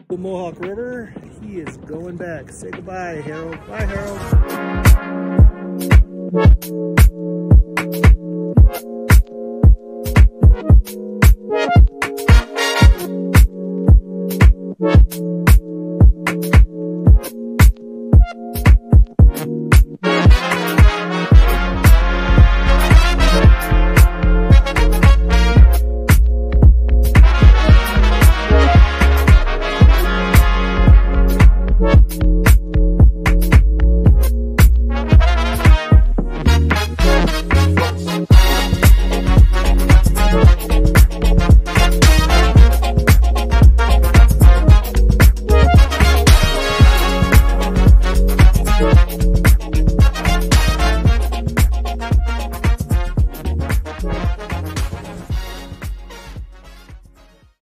Mohawk River, he is going back. Say goodbye, Harold. Bye, Harold.